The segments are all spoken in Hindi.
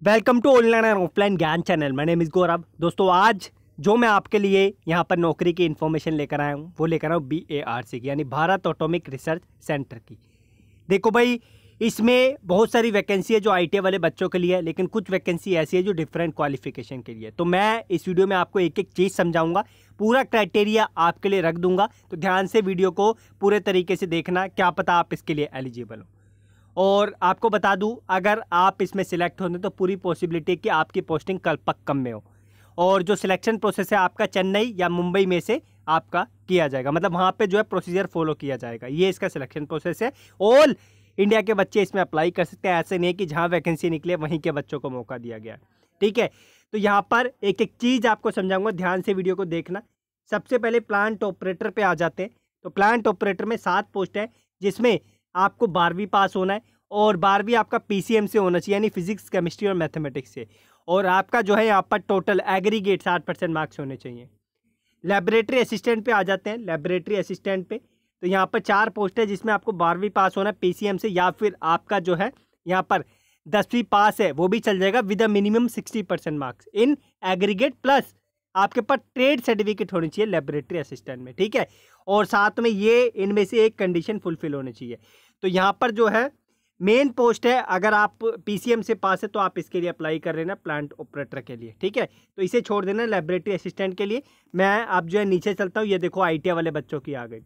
Welcome to online and offline ज्ञान channel. My name is Gaurav. दोस्तों, आज जो मैं आपके लिए यहाँ पर नौकरी की इन्फॉर्मेशन लेकर आया हूँ वो लेकर आया हूँ BARC की, यानी भारत एटॉमिक रिसर्च सेंटर की। देखो भाई, इसमें बहुत सारी वैकेंसी है जो ITI वाले बच्चों के लिए है, लेकिन कुछ वैकेंसी ऐसी है जो डिफरेंट क्वालिफिकेशन के लिए। तो मैं इस वीडियो में आपको एक एक चीज़ समझाऊंगा, पूरा क्राइटेरिया आपके लिए रख दूंगा। तो ध्यान से वीडियो को पूरे तरीके से देखना, क्या पता आप इसके लिए एलिजिबल हो। और आपको बता दूं, अगर आप इसमें सिलेक्ट होते तो पूरी पॉसिबिलिटी है कि आपकी पोस्टिंग कलपक्कम में हो। और जो सिलेक्शन प्रोसेस है आपका चेन्नई या मुंबई में से आपका किया जाएगा, मतलब वहाँ पे जो है प्रोसीजर फॉलो किया जाएगा। ये इसका सिलेक्शन प्रोसेस है। ऑल इंडिया के बच्चे इसमें अप्लाई कर सकते हैं, ऐसे नहीं है कि जहाँ वैकेंसी निकले वहीं के बच्चों को मौका दिया गया। ठीक है, तो यहाँ पर एक एक चीज़ आपको समझाऊंगा, ध्यान से वीडियो को देखना। सबसे पहले प्लांट ऑपरेटर पे आ जाते हैं। तो प्लांट ऑपरेटर में 7 पोस्ट है, जिसमें आपको 12वीं पास होना है और 12वीं आपका PCM से होना चाहिए, यानी फिजिक्स, केमिस्ट्री और मैथमेटिक्स से। और आपका जो है यहाँ पर टोटल एग्रीगेट 60% मार्क्स होने चाहिए। लेबोरेटरी असिस्टेंट पे आ जाते हैं। लेबोरेटरी असिस्टेंट पे तो यहाँ पर 4 पोस्ट है, जिसमें आपको 12वीं पास होना है PCM से, या फिर आपका जो है यहाँ पर 10वीं पास है वो भी चल जाएगा with a minimum 60% marks in aggregate, plus आपके पास ट्रेड सर्टिफिकेट होनी चाहिए लेबोरेटरी असिस्टेंट में। ठीक है, और साथ में ये इनमें से एक कंडीशन फुलफिल होनी चाहिए। तो यहाँ पर जो है मेन पोस्ट है, अगर आप PCM से पास है तो आप इसके लिए अप्लाई कर लेना, प्लांट ऑपरेटर के लिए। ठीक है, तो इसे छोड़ देना लेबोरेटरी असिस्टेंट के लिए। मैं अब जो है नीचे चलता हूँ। ये देखो ITI वाले बच्चों की आ गई।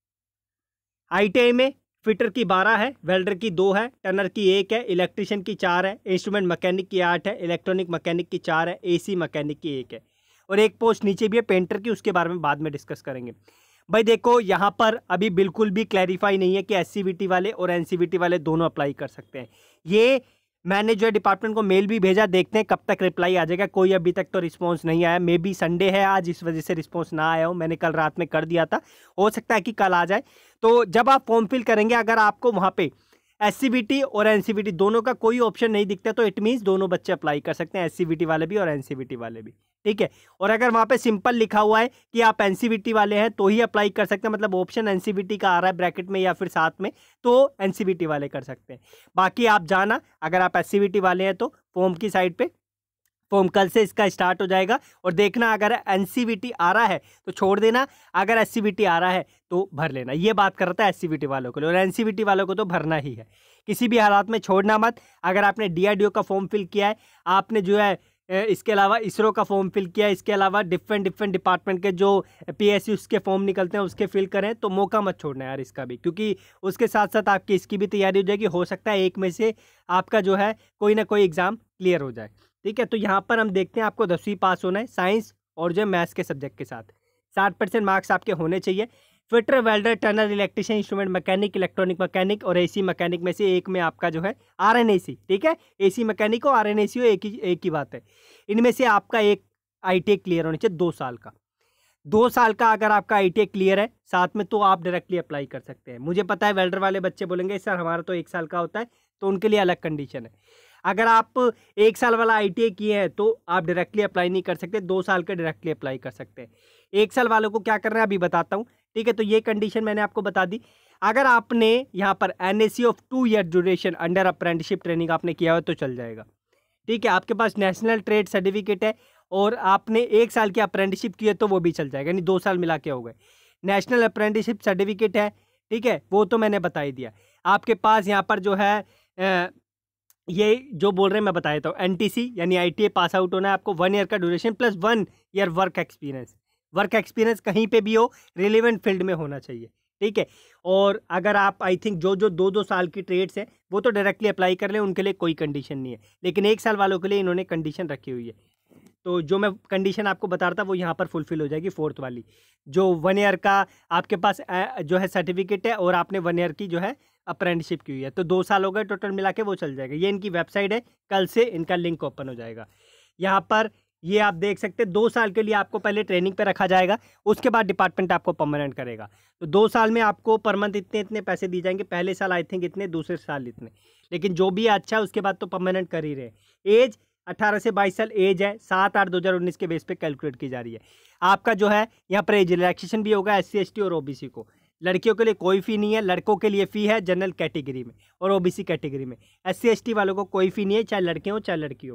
ITI में फिटर की 12 है, वेल्डर की 2 है, टनर की 1 है, इलेक्ट्रिशियन की 4 है, इंस्ट्रूमेंट मैकेनिक की 8 है, इलेक्ट्रॉनिक मैकेनिक की 4 है, AC मैकेनिक की 1 है, और एक पोस्ट नीचे भी है पेंटर की, उसके बारे में बाद में डिस्कस करेंगे। भाई देखो, यहाँ पर अभी बिल्कुल भी क्लैरिफाई नहीं है कि SCVT वाले और NCVT वाले दोनों अप्लाई कर सकते हैं। ये मैंने जो है डिपार्टमेंट को मेल भी भेजा, देखते हैं कब तक रिप्लाई आ जाएगा। कोई अभी तक तो रिस्पांस नहीं आया। मे बी संडे है आज, इस वजह से रिस्पांस ना आया हो। मैंने कल रात में कर दिया था, हो सकता है कि कल आ जाए। तो जब आप फॉर्म फिल करेंगे, अगर आपको वहाँ पे SCVT और NCVT दोनों का कोई ऑप्शन नहीं दिखता तो इट मीन्स दोनों बच्चे अप्लाई कर सकते हैं, SCVT वाले भी और NCVT वाले भी। ठीक है, और अगर वहाँ पे सिंपल लिखा हुआ है कि आप NCVT वाले हैं तो ही अप्लाई कर सकते हैं, मतलब ऑप्शन NCVT का आ रहा है ब्रैकेट में या फिर साथ में, तो NCVT वाले कर सकते हैं। बाकी आप जाना, अगर आप SCVT वाले हैं तो फॉर्म की साइड पे फॉर्म कल से इसका स्टार्ट हो जाएगा, और देखना अगर NCVT आ रहा है तो छोड़ देना, अगर SCVT आ रहा है तो भर लेना। ये बात कर रहा था SCVT वालों के लिए, और NCVT वालों को तो भरना ही है, किसी भी हालात में छोड़ना मत। अगर आपने DRDO का फॉर्म फिल किया है, आपने जो है इसके अलावा ISRO का फॉर्म फिल किया है, इसके अलावा डिफरेंट डिपार्टमेंट के जो PSU उसके फॉर्म निकलते हैं उसके फिल करें, तो मौका मत छोड़ना यार इसका भी, क्योंकि उसके साथ साथ आपकी इसकी भी तैयारी हो जाएगी। हो सकता है एक में से आपका जो है कोई ना कोई एग्ज़ाम क्लियर हो जाए। ठीक है, तो यहाँ पर हम देखते हैं आपको 10वीं पास होना है साइंस और जो है मैथ्स के सब्जेक्ट के साथ। 60% मार्क्स आपके होने चाहिए। Fitter, welder, turner, electrician, instrument mechanic, electronic mechanic और AC मैकेनिक में से एक में आपका जो है RNAC। ठीक है, AC मैकेनिक और RNAC एक ही बात है। इनमें से आपका एक ITI क्लियर होना चाहिए 2 साल का। 2 साल का अगर आपका ITI क्लियर है साथ में, तो आप डायरेक्टली अप्लाई कर सकते हैं। मुझे पता है वेल्डर वाले बच्चे बोलेंगे सर हमारा तो 1 साल का होता है, तो उनके लिए अलग कंडीशन है। अगर आप 1 साल वाला ITI किए हैं तो आप डायरेक्टली अप्लाई नहीं कर सकते, 2 साल के डायरेक्टली अप्लाई कर सकते हैं। 1 साल वालों को क्या करना है अभी बताता हूँ। ठीक है, तो ये कंडीशन मैंने आपको बता दी। अगर आपने यहाँ पर NAC of 2 year duration under apprenticeship training आपने किया हो तो चल जाएगा। ठीक है, आपके पास नेशनल ट्रेड सर्टिफिकेट है और आपने 1 साल की अप्रेंटिसशिप की है तो वो भी चल जाएगा, यानी 2 साल मिला के हो गए। नेशनल अप्रेंटिसशिप सर्टिफिकेट है, ठीक है, वो तो मैंने बता ही दिया। आपके पास यहाँ पर जो है ये जो बोल रहे हैं मैं बता देता हूँ, NTC यानी ITI पास आउट होना है आपको, 1 ईयर का duration plus 1 year work experience. Work experience कहीं पे भी हो, रिलेवेंट फील्ड में होना चाहिए। ठीक है, और अगर आप आई थिंक जो 2-2 साल की ट्रेड्स हैं वो तो डायरेक्टली अप्लाई कर लें, उनके लिए कोई कंडीशन नहीं है, लेकिन 1 साल वालों के लिए इन्होंने कंडीशन रखी हुई है। तो जो मैं कंडीशन आपको बता रहा था वो यहाँ पर फुलफिल हो जाएगी, 4th वाली, जो 1 ईयर का आपके पास जो है सर्टिफिकेट है और आपने 1 ईयर की जो है अप्रेंटिसशिप की हुई है, तो 2 साल हो गए टोटल मिला के, वो चल जाएगा। ये इनकी वेबसाइट है, कल से इनका लिंक ओपन हो जाएगा। यहाँ पर ये आप देख सकते हैं 2 साल के लिए आपको पहले ट्रेनिंग पे रखा जाएगा, उसके बाद डिपार्टमेंट आपको परमानेंट करेगा। तो 2 साल में आपको पर मंथ इतने पैसे दिए जाएंगे, पहले साल आई थिंक इतने, दूसरे साल इतने, लेकिन जो भी अच्छा है उसके बाद तो परमानेंट कर ही रहे। एज 18 से 22 साल एज है, 7/8/2019 के बेस पे कैलकुलेट की जा रही है। आपका जो है यहाँ पर एज रिलैक्सेशन भी होगा SC ST और OBC को। लड़कियों के लिए कोई फ़ी नहीं है, लड़कों के लिए फ़ी है जनरल कैटेगरी में और OBC कैटेगरी में। SC ST वालों को कोई फ़ी नहीं है, चाहे लड़के हो चाहे लड़की हो।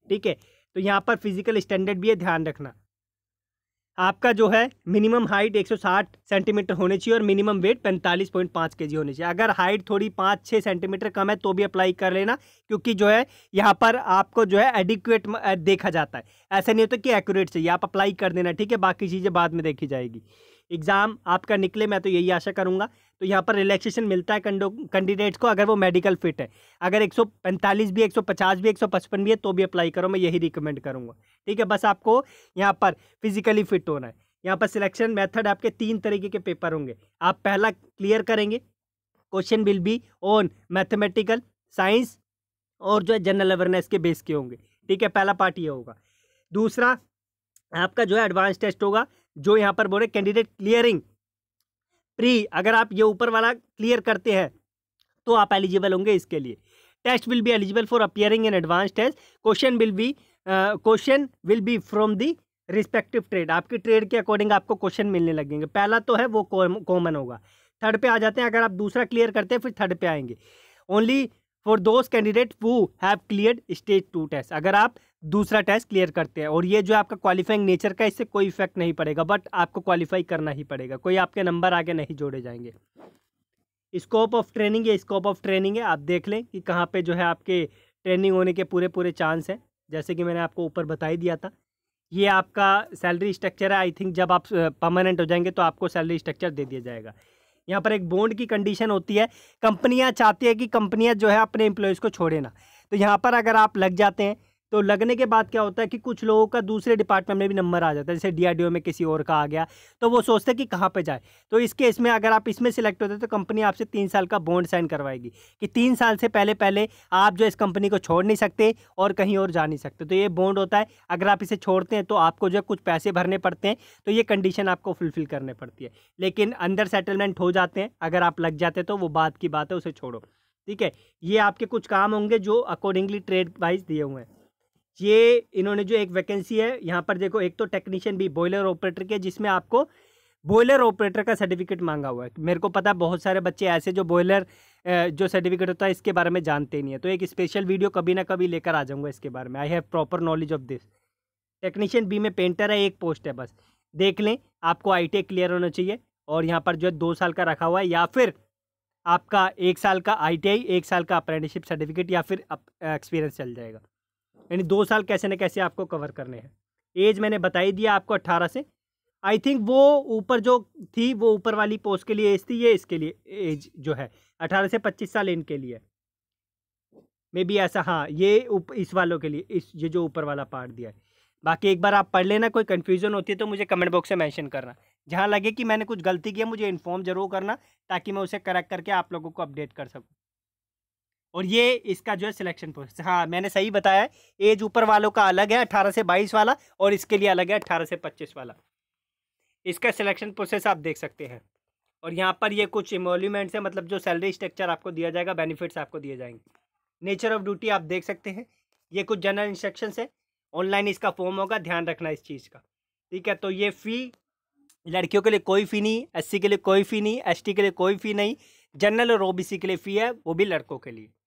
ठीक है। तो यहाँ पर फिजिकल स्टैंडर्ड भी है, ध्यान रखना। आपका जो है मिनिमम हाइट 160 सेंटीमीटर होनी चाहिए और मिनिमम वेट 45.5 केजी होनी चाहिए। अगर हाइट थोड़ी 5-6 सेंटीमीटर कम है तो भी अप्लाई कर लेना, क्योंकि जो है यहाँ पर आपको जो है एडिक्वेट देखा जाता है। ऐसा नहीं होता कि एक्यूरेट चाहिए, आप अप्लाई कर देना, ठीक है। बाकी चीज़ें बाद में देखी जाएगी। एग्ज़ाम आपका निकले, मैं तो यही आशा करूँगा। तो यहाँ पर रिलैक्सेशन मिलता है कैंडिडेट्स को अगर वो मेडिकल फिट है। अगर 145 भी, 150 भी, 155 भी है तो भी अप्लाई करो, मैं यही रिकमेंड करूँगा, ठीक है। बस आपको यहाँ पर फिजिकली फिट होना है। यहाँ पर सिलेक्शन मेथड आपके 3 तरीके के पेपर होंगे। आप पहला क्लियर करेंगे, question will be on mathematical, science और जो है जनरल अवेयरनेस के बेस के होंगे, ठीक है। पहला पार्ट ये होगा। दूसरा आपका जो है एडवांस टेस्ट होगा, जो यहाँ पर बोले कैंडिडेट क्लियरिंग प्री, अगर आप ये ऊपर वाला क्लियर करते हैं तो आप एलिजिबल होंगे इसके लिए। Test will be eligible for appearing in advance test. Question will be from the respective trade, आपकी ट्रेड के अकॉर्डिंग आपको क्वेश्चन मिलने लगेंगे। पहला तो है वो कॉमन होगा। थर्ड पे आ जाते हैं, अगर आप दूसरा क्लियर करते हैं फिर थर्ड पे आएंगे। Only for those candidate who have cleared stage 2 test, अगर आप दूसरा टेस्ट क्लियर करते हैं। और ये जो आपका क्वालिफाइंग नेचर का, इससे कोई इफेक्ट नहीं पड़ेगा, बट आपको क्वालिफाई करना ही पड़ेगा, कोई आपके नंबर आगे नहीं जोड़े जाएंगे। स्कोप ऑफ ट्रेनिंग, ये स्कोप ऑफ ट्रेनिंग है, आप देख लें कि कहाँ पे जो है आपके ट्रेनिंग होने के पूरे चांस हैं। जैसे कि मैंने आपको ऊपर बता ही दिया था। ये आपका सैलरी स्ट्रक्चर है। आई थिंक जब आप परमानेंट हो जाएंगे तो आपको सैलरी स्ट्रक्चर दे दिया जाएगा। यहाँ पर एक बॉन्ड की कंडीशन होती है। कंपनियाँ चाहती है कि कंपनियाँ जो है अपने एम्प्लॉयज़ को छोड़े ना। तो यहाँ पर अगर आप लग जाते हैं तो लगने के बाद क्या होता है कि कुछ लोगों का दूसरे डिपार्टमेंट में भी नंबर आ जाता है, जैसे DRDO में किसी और का आ गया, तो वो सोचते हैं कि कहाँ पे जाए। तो इस केस में अगर आप इसमें सिलेक्ट होते हैं तो कंपनी आपसे 3 साल का बॉन्ड साइन करवाएगी कि 3 साल से पहले आप जो इस कंपनी को छोड़ नहीं सकते और कहीं और जा नहीं सकते। तो ये बॉन्ड होता है। अगर आप इसे छोड़ते हैं तो आपको जो है कुछ पैसे भरने पड़ते हैं, तो ये कंडीशन आपको फुलफिल करने पड़ती है। लेकिन अंदर सेटलमेंट हो जाते हैं, अगर आप लग जाते हैं तो वो बात की बात है, उसे छोड़ो, ठीक है। ये आपके कुछ काम होंगे जो अकॉर्डिंगली ट्रेड वाइज दिए हुए हैं। ये इन्होंने जो एक वैकेंसी है यहाँ पर देखो, एक तो टेक्नीशियन भी बॉयलर ऑपरेटर के, जिसमें आपको बॉयलर ऑपरेटर का सर्टिफिकेट मांगा हुआ है। मेरे को पता है बहुत सारे बच्चे ऐसे जो बॉयलर जो सर्टिफिकेट होता है इसके बारे में जानते नहीं है, तो एक स्पेशल वीडियो कभी ना कभी लेकर आ जाऊँगा इसके बारे में। I have proper knowledge of this. Technician B में पेंटर है, एक पोस्ट है, बस देख लें। आपको ITI क्लियर होना चाहिए और यहाँ पर जो है 2 साल का रखा हुआ है, या फिर आपका 1 साल का ITI, 1 साल का अप्रेंटिसशिप सर्टिफिकेट, या फिर एक्सपीरियंस चल जाएगा। यानी 2 साल कैसे न कैसे आपको कवर करने हैं। एज मैंने बता ही दिया आपको 18 से। आई थिंक वो ऊपर जो थी वो ऊपर वाली पोस्ट के लिए एज थी, ये इसके लिए एज जो है 18 से 25 साल इनके लिए मे बी ऐसा। हाँ, ये इस वालों के लिए ये जो ऊपर वाला पार्ट दिया है। बाकी एक बार आप पढ़ लेना, कोई कन्फ्यूजन होती है तो मुझे कमेंट बॉक्स में मेंशन करना। जहाँ लगे कि मैंने कुछ गलती की है मुझे इन्फॉर्म जरूर करना, ताकि मैं उसे करेक्ट करके आप लोगों को अपडेट कर सकूँ। और ये इसका जो है सिलेक्शन प्रोसेस, हाँ मैंने सही बताया है। एज ऊपर वालों का अलग है 18 से 22 वाला, और इसके लिए अलग है 18 से 25 वाला। इसका सिलेक्शन प्रोसेस आप देख सकते हैं। और यहाँ पर ये कुछ एमोल्यूमेंट्स है, मतलब जो सैलरी स्ट्रक्चर आपको दिया जाएगा, बेनिफिट्स आपको दिए जाएंगे। नेचर ऑफ ड्यूटी आप देख सकते हैं। ये कुछ जनरल इंस्ट्रक्शंस है। ऑनलाइन इसका फॉर्म होगा, ध्यान रखना इस चीज़ का, ठीक है। तो ये फ़ी लड़कियों के लिए कोई फ़ी नहीं, SC के लिए कोई फ़ी नहीं, ST के लिए कोई फ़ी नहीं, जनरल और OBC के लिए फ़ी है, वो भी लड़कों के लिए।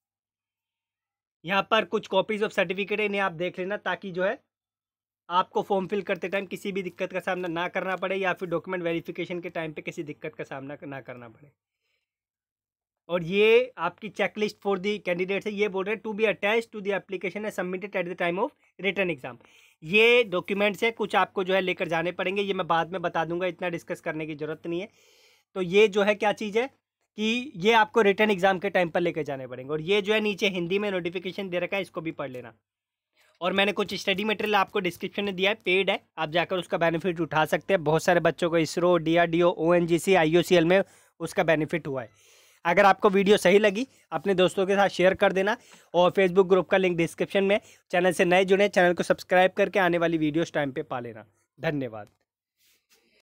यहाँ पर कुछ कॉपीज़ ऑफ सर्टिफिकेट है, इन्हें आप देख लेना, ताकि जो है आपको फॉर्म फिल करते टाइम किसी भी दिक्कत का सामना ना करना पड़े, या फिर डॉक्यूमेंट वेरिफिकेशन के टाइम पे किसी दिक्कत का सामना ना करना पड़े। और ये आपकी चेकलिस्ट फॉर दी कैंडिडेट्स है। ये बोल रहे हैं to be attach to the application है submitted at the time of written exam. ये डॉक्यूमेंट्स है, कुछ आपको जो है लेकर जाने पड़ेंगे, ये मैं बाद में बता दूंगा, इतना डिस्कस करने की ज़रूरत नहीं है। तो ये जो है क्या चीज़ है कि ये आपको रिटर्न एग्जाम के टाइम पर लेकर जाने पड़ेंगे। और ये जो है नीचे हिंदी में नोटिफिकेशन दे रखा है, इसको भी पढ़ लेना। और मैंने कुछ स्टडी मटेरियल आपको डिस्क्रिप्शन में दिया है, पेड है, आप जाकर उसका बेनिफिट उठा सकते हैं। बहुत सारे बच्चों को ISRO, DRDO, ONGC, IOCL में उसका बेनिफिट हुआ है। अगर आपको वीडियो सही लगी अपने दोस्तों के साथ शेयर कर देना, और फेसबुक ग्रुप का लिंक डिस्क्रिप्शन में। चैनल से नए जुड़े, चैनल को सब्सक्राइब करके आने वाली वीडियोस टाइम पे पा लेना। धन्यवाद।